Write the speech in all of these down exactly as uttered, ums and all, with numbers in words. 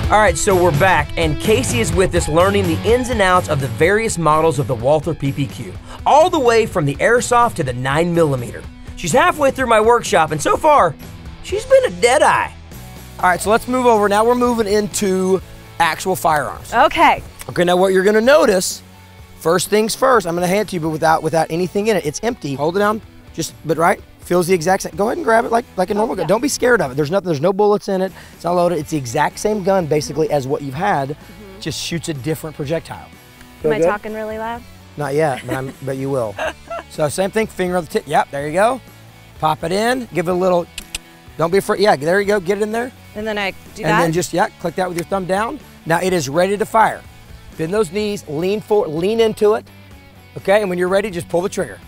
All right, so we're back, and Casey is with us learning the ins and outs of the various models of the Walther P P Q, all the way from the airsoft to the nine millimeter. She's halfway through my workshop, and so far, she's been a dead eye. All right, so let's move over. Now we're moving into actual firearms. Okay. Okay, now what you're gonna notice, first things first, I'm gonna hand it to you, but without without anything in it. It's empty. Hold it down, just, but right, feels the exact same. Go ahead and grab it like, like a normal oh, yeah. gun. Don't be scared of it. There's nothing, there's no bullets in it. It's not loaded. It's the exact same gun, basically, as what you've had, mm-hmm. just shoots a different projectile. Feel Am I good? talking really loud? Not yet, but, I'm, but you will. So same thing, finger on the tip. Yep, there you go. Pop it in, give it a little, don't be afraid. Yeah, there you go, get it in there. And then I do and that? And then just, yeah, click that with your thumb down. Now it is ready to fire. Bend those knees, lean forward, lean into it. Okay, and when you're ready, just pull the trigger.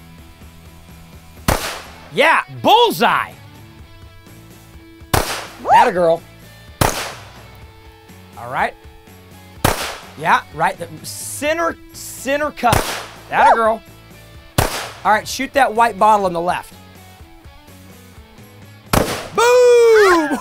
Yeah, bullseye. Atta girl. All right. Yeah, right, the center, center cut. Atta girl. All right, shoot that white bottle on the left. Boom!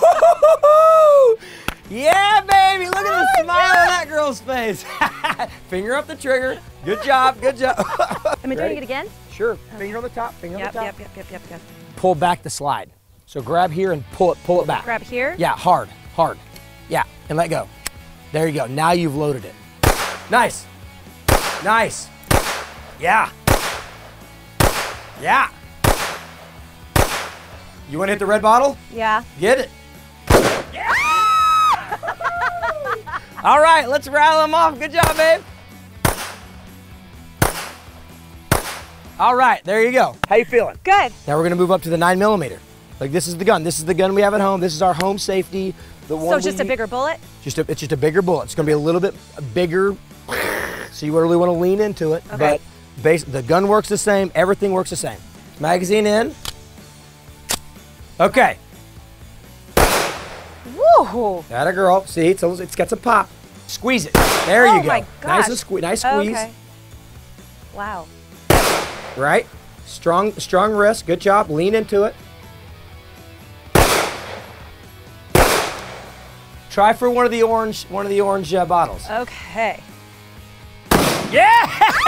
Yeah, baby, look at the Oh, smile yeah. on that girl's face. Finger up the trigger. Good job, good job. Am I doing it again? Sure, finger on the top, finger Yep, on the top. yep, yep, yep, yep, yep. Pull back the slide. So grab here and pull it, pull it back. Grab here? Yeah, hard, hard. Yeah, and let go. There you go, now you've loaded it. Nice, nice. Yeah, yeah. You wanna hit the red bottle? Yeah. Get it. Yeah! All right, let's rattle them off. Good job, babe. All right, there you go. How you feeling? Good. Now we're gonna move up to the nine millimeter. Like this is the gun. This is the gun we have at home. This is our home safety. The one So it's just we, a bigger bullet? Just a, it's just a bigger bullet. It's gonna be a little bit bigger, so you really wanna lean into it. Okay. But base, the gun works the same, everything works the same. Magazine in. Okay. Woo! Atta girl. See, it's, it's got some pop. Squeeze it. There Oh you go. my Nice gosh. and squeeze. Nice squeeze. Okay. Wow. Right. Strong, strong wrist. Good job. Lean into it. Try for one of the orange, one of the orange uh, bottles. Okay. Yeah!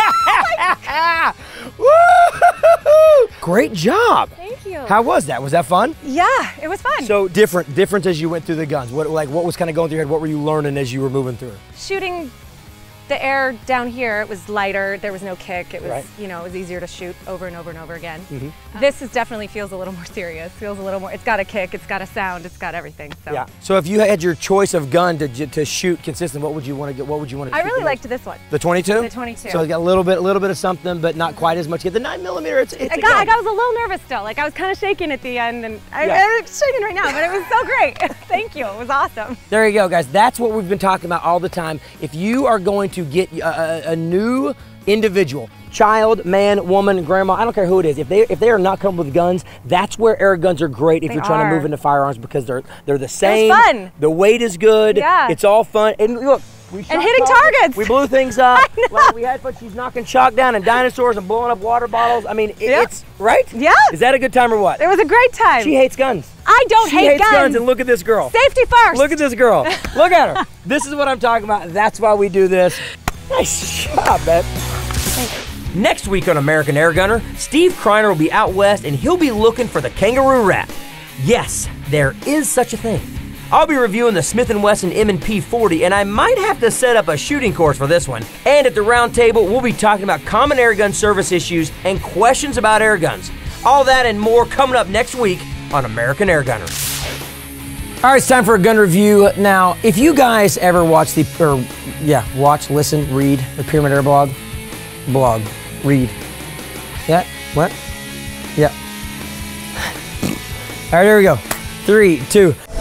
Woo! Great job. Thank you. How was that? Was that fun? Yeah, it was fun. So different, different as you went through the guns. What, like, what was kind of going through your head? What were you learning as you were moving through? Shooting the air down here, it was lighter. There was no kick. It was, Right. you know, it was easier to shoot over and over and over again. Mm-hmm. This is definitely feels a little more serious. Feels a little more. It's got a kick. It's got a sound. It's got everything. So. Yeah. So if you had your choice of gun to to shoot consistent, what would you want to get? What would you want to? I shoot really the liked this one. The twenty-two. The twenty-two. So it's got a little bit, a little bit of something, but not quite as much. Get the nine millimeter. It's, it's I a got, gun. I was a little nervous still. Like I was kind of shaking at the end, and I, Yeah. I'm shaking right now, but it was so great. Thank you. It was awesome. There you go, guys. That's what we've been talking about all the time. If you are going to get a, a, a new individual, child, man, woman, grandma, I don't care who it is, if they if they are not comfortable with guns, that's where air guns are great if They you're trying are. to move into firearms because they're they're the same. fun. The weight is good. Yeah. It's all fun. And look, we shot And hitting targets. We blew things up. Like we had fun. She's knocking chalk down and dinosaurs and blowing up water bottles. I mean, it, Yep. it's right. Yeah. Is that a good time or what? It was a great time. She hates guns. I don't she hate hates guns. guns. And look at this girl. Safety first. Look at this girl. Look at her. This is what I'm talking about. That's why we do this. Nice job, babe. Next week on American Air Gunner, Steve Kreiner will be out west and he'll be looking for the kangaroo rat. Yes, there is such a thing. I'll be reviewing the Smith and Wesson M and P forty, and I might have to set up a shooting course for this one. And at the round table, we'll be talking about common air gun service issues and questions about air guns. All that and more coming up next week on American Air Gunner. All right, it's time for a gun review. Now, if you guys ever watch the, or yeah, watch, listen, read the Pyramid Air blog, blog, read. Yeah, what? Yeah. All right, here we go. Three, two.